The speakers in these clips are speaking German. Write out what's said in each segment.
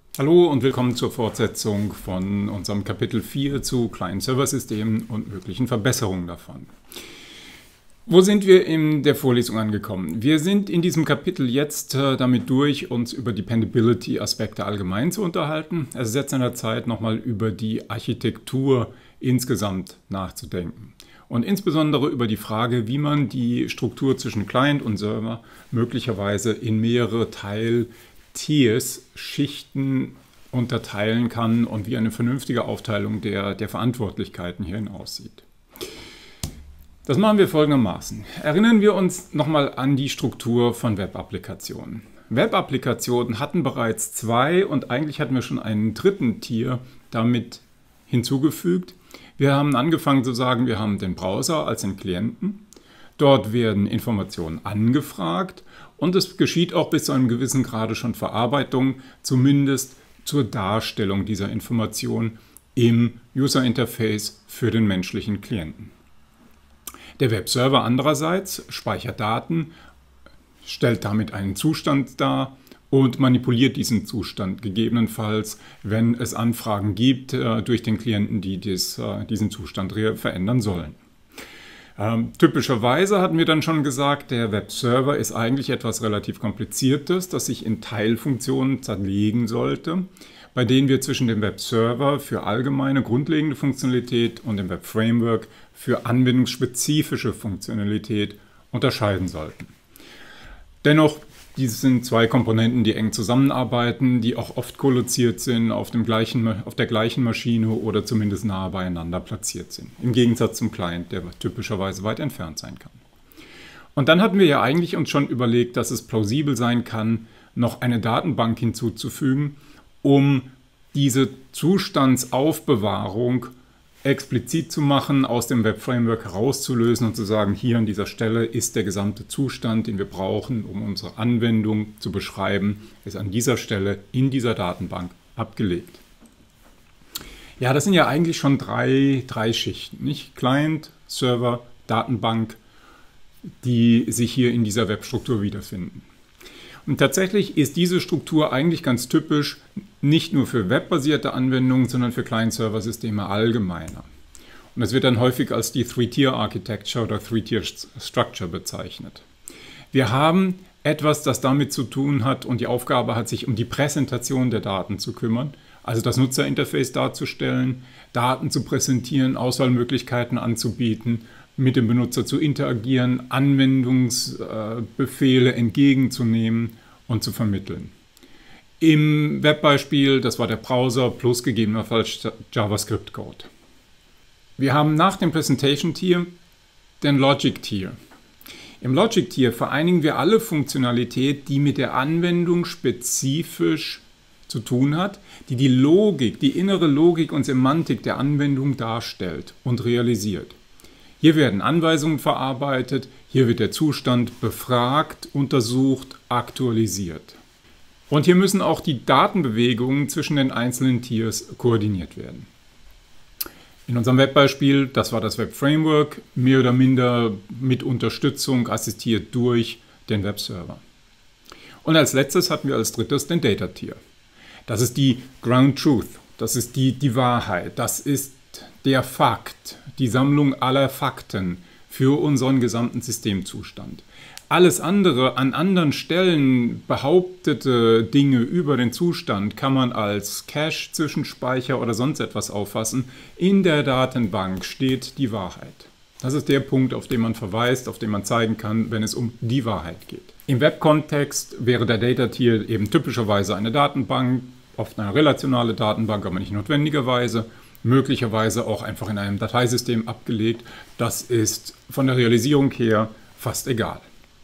Hallo und willkommen zur Fortsetzung von unserem Kapitel 4 zu Client-Server-Systemen und möglichen Verbesserungen davon. Wo sind wir in der Vorlesung angekommen? Wir sind in diesem Kapitel jetzt damit durch, uns über Dependability-Aspekte allgemein zu unterhalten. Es ist jetzt an der Zeit, nochmal über die Architektur insgesamt nachzudenken. Und insbesondere über die Frage, wie man die Struktur zwischen Client und Server möglicherweise in mehrere Tiers, Schichten unterteilen kann und wie eine vernünftige Aufteilung der Verantwortlichkeiten hierin aussieht. Das machen wir folgendermaßen. Erinnern wir uns nochmal an die Struktur von Web-Applikationen. Web-Applikationen hatten bereits zwei und eigentlich hatten wir schon einen dritten Tier damit hinzugefügt. Wir haben angefangen zu sagen, wir haben den Browser als den Klienten. Dort werden Informationen angefragt und es geschieht auch bis zu einem gewissen Grade schon Verarbeitung, zumindest zur Darstellung dieser Information im User Interface für den menschlichen Klienten. Der Webserver andererseits speichert Daten, stellt damit einen Zustand dar und manipuliert diesen Zustand gegebenenfalls, wenn es Anfragen gibt durch den Klienten, die diesen Zustand verändern sollen. Typischerweise hatten wir dann schon gesagt, der Webserver ist eigentlich etwas relativ Kompliziertes, das sich in Teilfunktionen zerlegen sollte, bei denen wir zwischen dem Webserver für allgemeine, grundlegende Funktionalität und dem Webframework für anwendungsspezifische Funktionalität unterscheiden sollten. Dennoch, dies sind zwei Komponenten, die eng zusammenarbeiten, die auch oft kolloziert sind, auf der gleichen Maschine oder zumindest nahe beieinander platziert sind. Im Gegensatz zum Client, der typischerweise weit entfernt sein kann. Und dann hatten wir ja eigentlich uns schon überlegt, dass es plausibel sein kann, noch eine Datenbank hinzuzufügen, um diese Zustandsaufbewahrung explizit zu machen, aus dem Web-Framework herauszulösen und zu sagen, hier an dieser Stelle ist der gesamte Zustand, den wir brauchen, um unsere Anwendung zu beschreiben, ist an dieser Stelle in dieser Datenbank abgelegt. Ja, das sind ja eigentlich schon drei Schichten, nicht? Client, Server, Datenbank, die sich hier in dieser Webstruktur wiederfinden. Und tatsächlich ist diese Struktur eigentlich ganz typisch, nicht nur für webbasierte Anwendungen, sondern für Client-Server-Systeme allgemeiner. Und das wird dann häufig als die Three-Tier-Architecture oder Three-Tier-Structure bezeichnet. Wir haben etwas, das damit zu tun hat und die Aufgabe hat, sich um die Präsentation der Daten zu kümmern, also das Nutzerinterface darzustellen, Daten zu präsentieren, Auswahlmöglichkeiten anzubieten, mit dem Benutzer zu interagieren, Anwendungsbefehle entgegenzunehmen und zu vermitteln. Im Webbeispiel, das war der Browser plus gegebenenfalls JavaScript-Code. Wir haben nach dem Presentation-Tier den Logic-Tier. Im Logic-Tier vereinigen wir alle Funktionalität, die mit der Anwendung spezifisch zu tun hat, die die Logik, die innere Logik und Semantik der Anwendung darstellt und realisiert. Hier werden Anweisungen verarbeitet, hier wird der Zustand befragt, untersucht, aktualisiert. Und hier müssen auch die Datenbewegungen zwischen den einzelnen Tiers koordiniert werden. In unserem Webbeispiel, das war das Web-Framework, mehr oder minder mit Unterstützung assistiert durch den Webserver. Und als letztes hatten wir als drittes den Data-Tier. Das ist die Ground Truth, das ist die Wahrheit, das ist der Fakt, die Sammlung aller Fakten für unseren gesamten Systemzustand. Alles andere an anderen Stellen behauptete Dinge über den Zustand kann man als Cache, Zwischenspeicher oder sonst etwas auffassen. In der Datenbank steht die Wahrheit. Das ist der Punkt, auf den man verweist, auf den man zeigen kann, wenn es um die Wahrheit geht. Im Web-Kontext wäre der Data-Tier eben typischerweise eine Datenbank, oft eine relationale Datenbank, aber nicht notwendigerweise. Möglicherweise auch einfach in einem Dateisystem abgelegt. Das ist von der Realisierung her fast egal.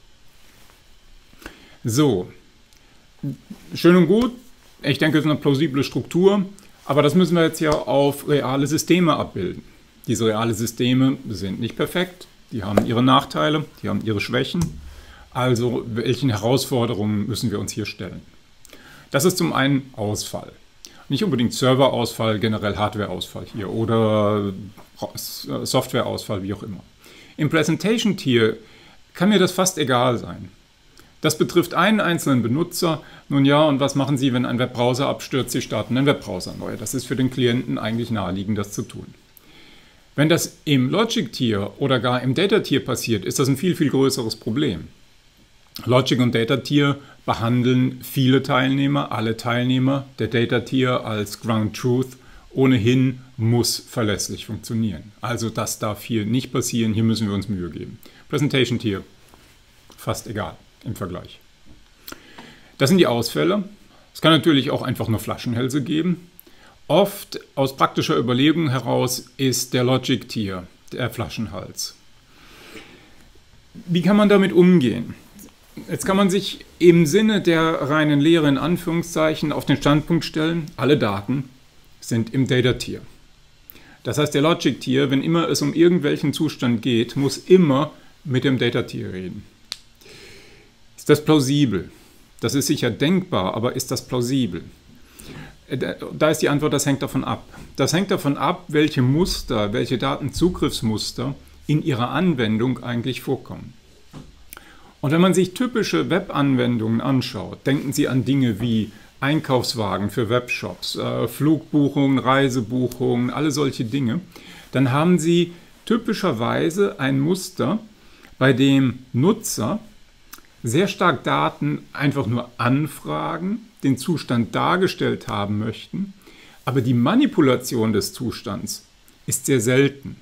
So, schön und gut. Ich denke, es ist eine plausible Struktur, aber das müssen wir jetzt ja auf reale Systeme abbilden. Diese reale Systeme sind nicht perfekt, die haben ihre Nachteile, die haben ihre Schwächen. Also, welchen Herausforderungen müssen wir uns hier stellen? Das ist zum einen Ausfall. Nicht unbedingt Serverausfall, generell Hardwareausfall hier oder Softwareausfall, wie auch immer. Im Presentation-Tier kann mir das fast egal sein. Das betrifft einen einzelnen Benutzer. Nun ja, und was machen Sie, wenn ein Webbrowser abstürzt? Sie starten einen Webbrowser neu. Das ist für den Klienten eigentlich naheliegend, das zu tun. Wenn das im Logic-Tier oder gar im Data-Tier passiert, ist das ein viel, viel größeres Problem. Logic und Data-Tier behandeln viele Teilnehmer, alle Teilnehmer. Der Data-Tier als Ground Truth ohnehin muss verlässlich funktionieren. Also das darf hier nicht passieren, hier müssen wir uns Mühe geben. Presentation-Tier, fast egal im Vergleich. Das sind die Ausfälle. Es kann natürlich auch einfach nur Flaschenhälse geben. Oft aus praktischer Überlegung heraus ist der Logic-Tier der Flaschenhals. Wie kann man damit umgehen? Jetzt kann man sich im Sinne der reinen Lehre in Anführungszeichen auf den Standpunkt stellen, alle Daten sind im Data-Tier. Das heißt, der Logic-Tier, wenn immer es um irgendwelchen Zustand geht, muss immer mit dem Data-Tier reden. Ist das plausibel? Das ist sicher denkbar, aber ist das plausibel? Da ist die Antwort, das hängt davon ab. Das hängt davon ab, welche Muster, welche Datenzugriffsmuster in ihrer Anwendung eigentlich vorkommen. Und wenn man sich typische Webanwendungen anschaut, denken Sie an Dinge wie Einkaufswagen für Webshops, Flugbuchungen, Reisebuchungen, alle solche Dinge, dann haben Sie typischerweise ein Muster, bei dem Nutzer sehr stark Daten einfach nur anfragen, den Zustand dargestellt haben möchten, aber die Manipulation des Zustands ist sehr selten.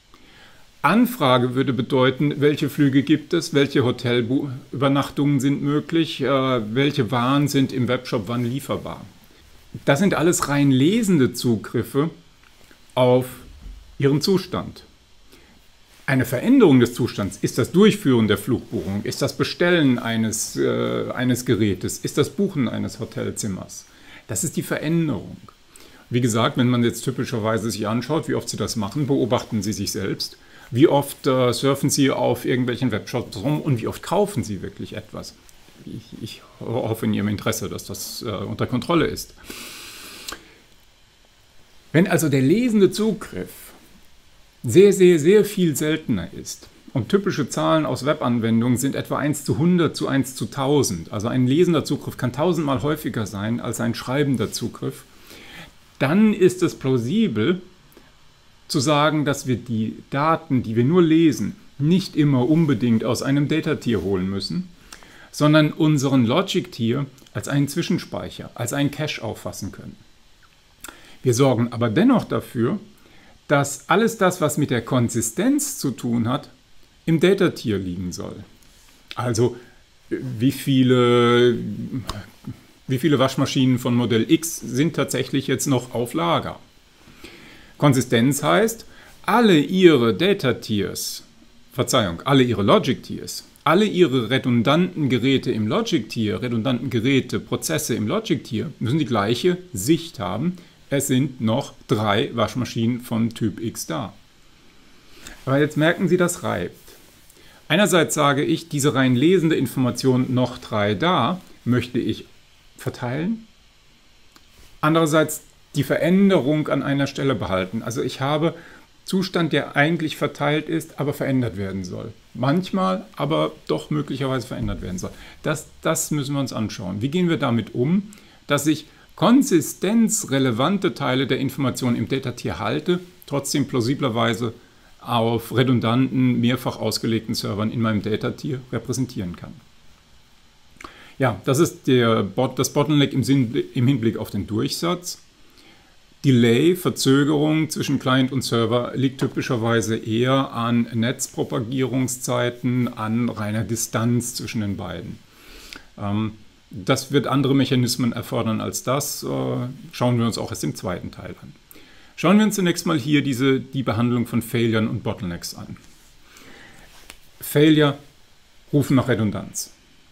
Anfrage würde bedeuten, welche Flüge gibt es, welche Hotelübernachtungen sind möglich, welche Waren sind im Webshop wann lieferbar. Das sind alles rein lesende Zugriffe auf Ihren Zustand. Eine Veränderung des Zustands ist das Durchführen der Flugbuchung, ist das Bestellen eines Gerätes, ist das Buchen eines Hotelzimmers. Das ist die Veränderung. Wie gesagt, wenn man jetzt typischerweise sich anschaut, wie oft Sie das machen, beobachten Sie sich selbst. Wie oft surfen Sie auf irgendwelchen Webshops rum und wie oft kaufen Sie wirklich etwas? Ich hoffe in Ihrem Interesse, dass das unter Kontrolle ist. Wenn also der lesende Zugriff sehr, sehr, sehr viel seltener ist und typische Zahlen aus Webanwendungen sind etwa 1 zu 100 zu 1 zu 1000, also ein lesender Zugriff kann 1000-mal häufiger sein als ein schreibender Zugriff, dann ist es plausibel zu sagen, dass wir die Daten, die wir nur lesen, nicht immer unbedingt aus einem Data-Tier holen müssen, sondern unseren Logic-Tier als einen Zwischenspeicher, als einen Cache auffassen können. Wir sorgen aber dennoch dafür, dass alles das, was mit der Konsistenz zu tun hat, im Data-Tier liegen soll. Also wie viele Waschmaschinen von Modell X sind tatsächlich jetzt noch auf Lager? Konsistenz heißt, alle Ihre Data-Tiers, alle Ihre Logic-Tiers, alle Ihre redundanten Geräte im Logic-Tier, redundanten Geräte, Prozesse im Logic-Tier müssen die gleiche Sicht haben. Es sind noch 3 Waschmaschinen von Typ X da. Aber jetzt merken Sie, das reibt. Einerseits sage ich, diese rein lesende Information noch 3 da, möchte ich verteilen. Andererseits die Veränderung an einer Stelle behalten. Also ich habe Zustand, der eigentlich verteilt ist, aber verändert werden soll. Manchmal aber doch möglicherweise verändert werden soll. Das müssen wir uns anschauen. Wie gehen wir damit um, dass ich konsistenzrelevante Teile der Information im Data-Tier halte, trotzdem plausiblerweise auf redundanten, mehrfach ausgelegten Servern in meinem Data-Tier repräsentieren kann. Ja, das ist das Bottleneck im Hinblick auf den Durchsatz. Delay, Verzögerung zwischen Client und Server liegt typischerweise eher an Netzpropagierungszeiten, an reiner Distanz zwischen den beiden. Das wird andere Mechanismen erfordern als das. Schauen wir uns auch erst im zweiten Teil an. Schauen wir uns zunächst mal hier die Behandlung von Failuren und Bottlenecks an. Failure rufen nach Redundanz.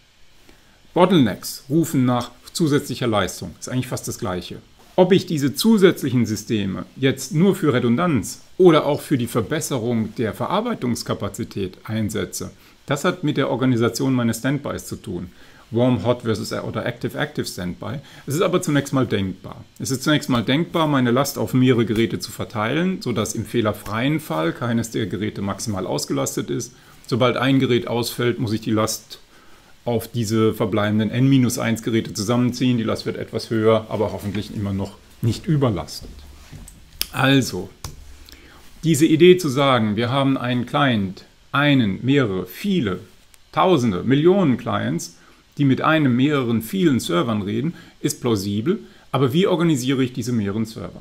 Bottlenecks rufen nach zusätzlicher Leistung. Das ist eigentlich fast das Gleiche. Ob ich diese zusätzlichen Systeme jetzt nur für Redundanz oder auch für die Verbesserung der Verarbeitungskapazität einsetze, das hat mit der Organisation meines Standbys zu tun. Warm, Hot versus oder Active Standby. Es ist aber zunächst mal denkbar. Es ist zunächst mal denkbar, meine Last auf mehrere Geräte zu verteilen, sodass im fehlerfreien Fall keines der Geräte maximal ausgelastet ist. Sobald ein Gerät ausfällt, muss ich die Last auf diese verbleibenden n-1 Geräte zusammenziehen. Die Last wird etwas höher, aber hoffentlich immer noch nicht überlastet. Also, diese Idee zu sagen, wir haben einen Client, einen, mehrere, viele, Tausende, Millionen Clients, die mit einem, mehreren, vielen Servern reden, ist plausibel. Aber wie organisiere ich diese mehreren Server?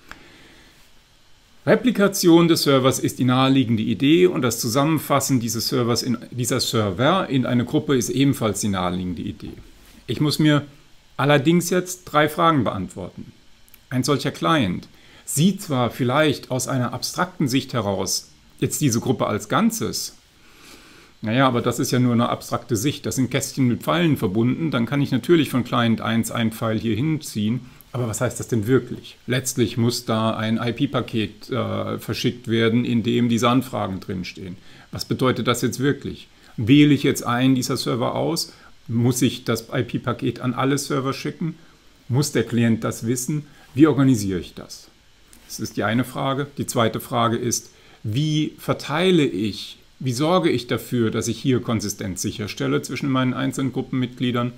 Replikation des Servers ist die naheliegende Idee und das Zusammenfassen dieser Server in eine Gruppe ist ebenfalls die naheliegende Idee. Ich muss mir allerdings jetzt 3 Fragen beantworten. Ein solcher Client sieht zwar vielleicht aus einer abstrakten Sicht heraus jetzt diese Gruppe als Ganzes, naja, aber das ist ja nur eine abstrakte Sicht, das sind Kästchen mit Pfeilen verbunden, dann kann ich natürlich von Client 1 einen Pfeil hier hinziehen. Aber was heißt das denn wirklich? Letztlich muss da ein IP-Paket verschickt werden, in dem diese Anfragen drinstehen. Was bedeutet das jetzt wirklich? Wähle ich jetzt einen dieser Server aus? Muss ich das IP-Paket an alle Server schicken? Muss der Klient das wissen? Wie organisiere ich das? Das ist die eine Frage. Die zweite Frage ist, wie verteile ich, wie sorge ich dafür, dass ich hier Konsistenz sicherstelle zwischen meinen einzelnen Gruppenmitgliedern?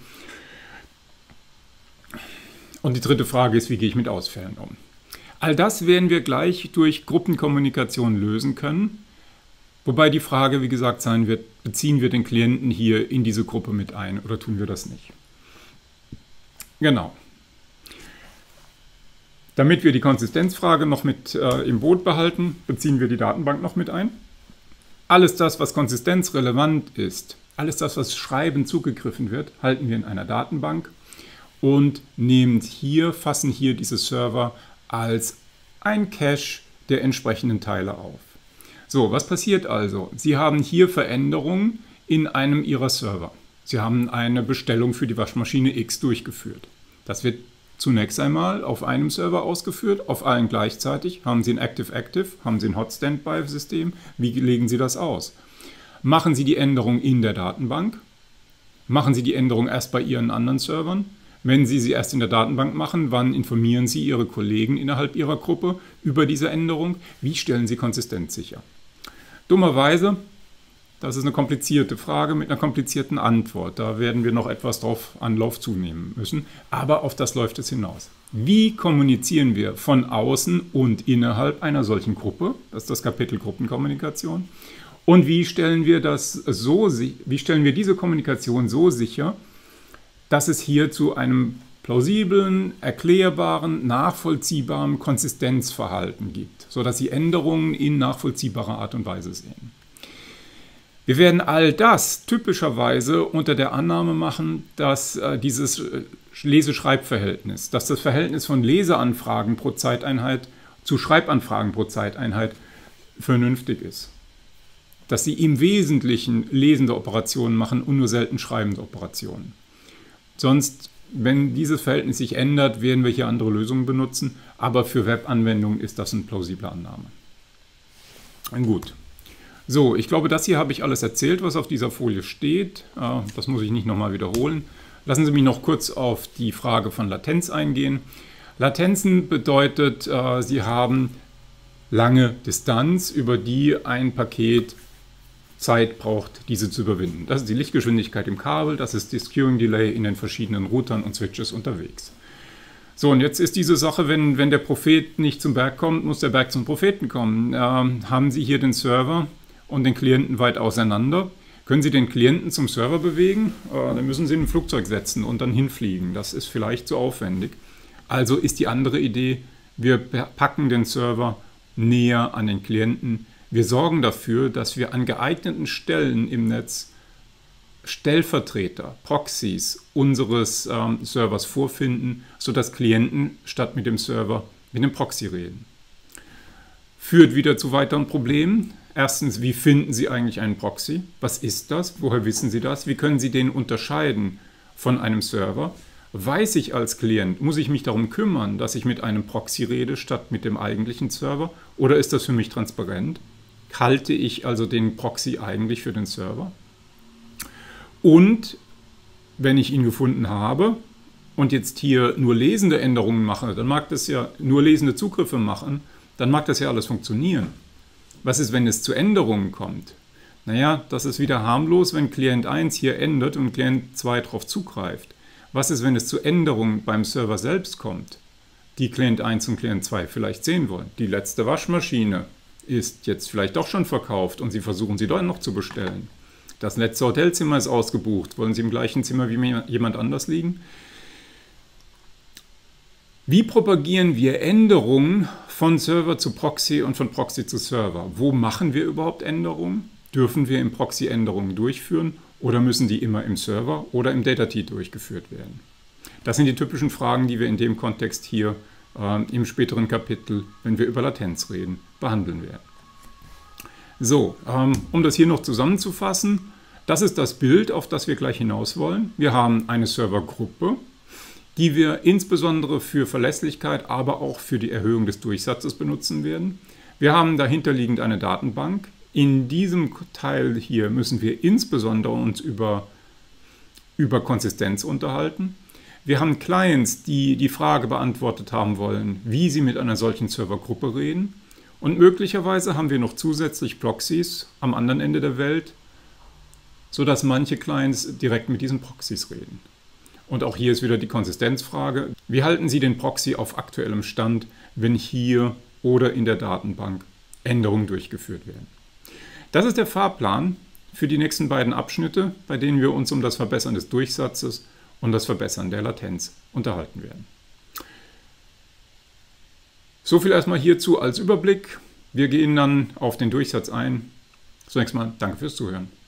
Und die dritte Frage ist, wie gehe ich mit Ausfällen um? All das werden wir gleich durch Gruppenkommunikation lösen können. Wobei die Frage, wie gesagt, sein wird, beziehen wir den Klienten hier in diese Gruppe mit ein oder tun wir das nicht? Genau. Damit wir die Konsistenzfrage noch mit im Boot behalten, beziehen wir die Datenbank noch mit ein. Alles das, was konsistenzrelevant ist, alles das, was Schreiben zugegriffen wird, halten wir in einer Datenbank. Und fassen hier diese Server als ein Cache der entsprechenden Teile auf. So, was passiert also? Sie haben hier Veränderungen in einem Ihrer Server. Sie haben eine Bestellung für die Waschmaschine X durchgeführt. Das wird zunächst einmal auf einem Server ausgeführt, auf allen gleichzeitig. Haben Sie ein Active-Active? Haben Sie ein Hot-Standby-System? Wie legen Sie das aus? Machen Sie die Änderung in der Datenbank? Machen Sie die Änderung erst bei Ihren anderen Servern? Wenn Sie sie erst in der Datenbank machen, wann informieren Sie Ihre Kollegen innerhalb Ihrer Gruppe über diese Änderung? Wie stellen Sie Konsistenz sicher? Dummerweise, das ist eine komplizierte Frage mit einer komplizierten Antwort. Da werden wir noch etwas drauf Anlauf zunehmen müssen, aber auf das läuft es hinaus. Wie kommunizieren wir von außen und innerhalb einer solchen Gruppe? Das ist das Kapitel Gruppenkommunikation. Und wie stellen wir diese Kommunikation so sicher, dass es hier zu einem plausiblen, erklärbaren, nachvollziehbaren Konsistenzverhalten gibt, sodass Sie Änderungen in nachvollziehbarer Art und Weise sehen. Wir werden all das typischerweise unter der Annahme machen, dass dieses Lese-Schreib-Verhältnis, dass das Verhältnis von Leseanfragen pro Zeiteinheit zu Schreibanfragen pro Zeiteinheit vernünftig ist. Dass Sie im Wesentlichen lesende Operationen machen und nur selten schreibende Operationen. Sonst, wenn dieses Verhältnis sich ändert, werden wir hier andere Lösungen benutzen, aber für Webanwendungen ist das eine plausible Annahme. Gut. So, ich glaube, das hier habe ich alles erzählt, was auf dieser Folie steht. Das muss ich nicht nochmal wiederholen. Lassen Sie mich noch kurz auf die Frage von Latenz eingehen. Latenzen bedeutet, Sie haben lange Distanz, über die ein Paket Zeit braucht, diese zu überwinden. Das ist die Lichtgeschwindigkeit im Kabel, das ist das Queuing Delay in den verschiedenen Routern und Switches unterwegs. So, und jetzt ist diese Sache, wenn der Prophet nicht zum Berg kommt, muss der Berg zum Propheten kommen. Haben Sie hier den Server und den Klienten weit auseinander? Können Sie den Klienten zum Server bewegen? Dann müssen Sie in ein Flugzeug setzen und dann hinfliegen. Das ist vielleicht zu aufwendig. Also ist die andere Idee, wir packen den Server näher an den Klienten. Wir sorgen dafür, dass wir an geeigneten Stellen im Netz Stellvertreter, Proxys unseres Servers vorfinden, sodass Klienten statt mit dem Server mit dem Proxy reden. Führt wieder zu weiteren Problemen. Erstens, wie finden Sie eigentlich einen Proxy? Was ist das? Woher wissen Sie das? Wie können Sie den unterscheiden von einem Server? Weiß ich als Klient, muss ich mich darum kümmern, dass ich mit einem Proxy rede, statt mit dem eigentlichen Server? Oder ist das für mich transparent? Halte ich also den Proxy eigentlich für den Server? Und wenn ich ihn gefunden habe und jetzt hier nur lesende Änderungen mache, dann mag das ja nur lesende Zugriffe machen, dann mag das ja alles funktionieren. Was ist, wenn es zu Änderungen kommt? Naja, das ist wieder harmlos, wenn Client 1 hier ändert und Client 2 darauf zugreift. Was ist, wenn es zu Änderungen beim Server selbst kommt, die Client 1 und Client 2 vielleicht sehen wollen? Die letzte Waschmaschine ist jetzt vielleicht doch schon verkauft und Sie versuchen sie doch noch zu bestellen. Das letzte Hotelzimmer ist ausgebucht. Wollen Sie im gleichen Zimmer wie jemand anders liegen? Wie propagieren wir Änderungen von Server zu Proxy und von Proxy zu Server? Wo machen wir überhaupt Änderungen? Dürfen wir im Proxy Änderungen durchführen oder müssen die immer im Server oder im Data-T durchgeführt werden? Das sind die typischen Fragen, die wir in dem Kontext hier im späteren Kapitel, wenn wir über Latenz reden, behandeln werden. So, um das hier noch zusammenzufassen, das ist das Bild, auf das wir gleich hinaus wollen. Wir haben eine Servergruppe, die wir insbesondere für Verlässlichkeit, aber auch für die Erhöhung des Durchsatzes benutzen werden. Wir haben dahinterliegend eine Datenbank. In diesem Teil hier müssen wir insbesondere uns über Konsistenz unterhalten. Wir haben Clients, die die Frage beantwortet haben wollen, wie sie mit einer solchen Servergruppe reden. Und möglicherweise haben wir noch zusätzlich Proxys am anderen Ende der Welt, sodass manche Clients direkt mit diesen Proxys reden. Und auch hier ist wieder die Konsistenzfrage. Wie halten Sie den Proxy auf aktuellem Stand, wenn hier oder in der Datenbank Änderungen durchgeführt werden? Das ist der Fahrplan für die nächsten beiden Abschnitte, bei denen wir uns um das Verbessern des Durchsatzes und das Verbessern der Latenz unterhalten werden. So viel erstmal hierzu als Überblick. Wir gehen dann auf den Durchsatz ein. Zunächst mal danke fürs Zuhören.